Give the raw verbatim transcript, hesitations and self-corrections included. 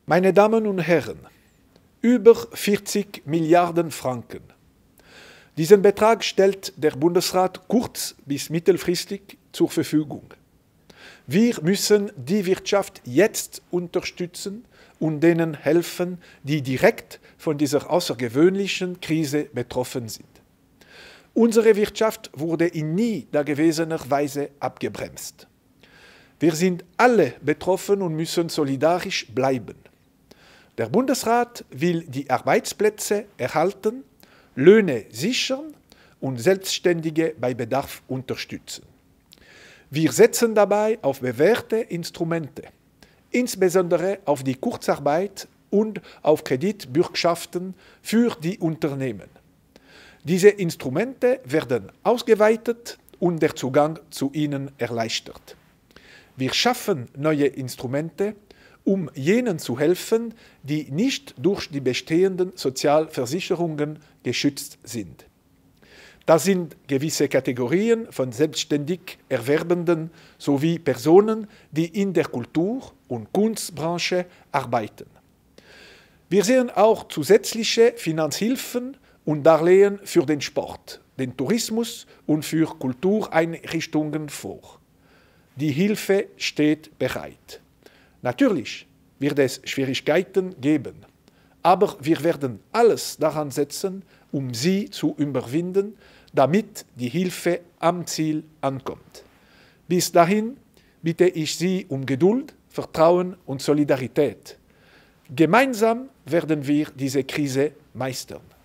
Meine Damen und Herren, über vierzig Milliarden Franken. Diesen Betrag stellt der Bundesrat kurz- bis mittelfristig zur Verfügung. Wir müssen die Wirtschaft jetzt unterstützen und denen helfen, die direkt von dieser außergewöhnlichen Krise betroffen sind. Unsere Wirtschaft wurde in nie dagewesener Weise abgebremst. Wir sind alle betroffen und müssen solidarisch bleiben. Der Bundesrat will die Arbeitsplätze erhalten, Löhne sichern und Selbstständige bei Bedarf unterstützen. Wir setzen dabei auf bewährte Instrumente, insbesondere auf die Kurzarbeit und auf Kreditbürgschaften für die Unternehmen. Diese Instrumente werden ausgeweitet und der Zugang zu ihnen erleichtert. Wir schaffen neue Instrumente, um jenen zu helfen, die nicht durch die bestehenden Sozialversicherungen geschützt sind. Das sind gewisse Kategorien von selbstständig Erwerbenden sowie Personen, die in der Kultur- und Kunstbranche arbeiten. Wir sehen auch zusätzliche Finanzhilfen und Darlehen für den Sport, den Tourismus und für Kultureinrichtungen vor. Die Hilfe steht bereit. Natürlich wird es Schwierigkeiten geben, aber wir werden alles daran setzen, um sie zu überwinden, damit die Hilfe am Ziel ankommt. Bis dahin bitte ich Sie um Geduld, Vertrauen und Solidarität. Gemeinsam werden wir diese Krise meistern.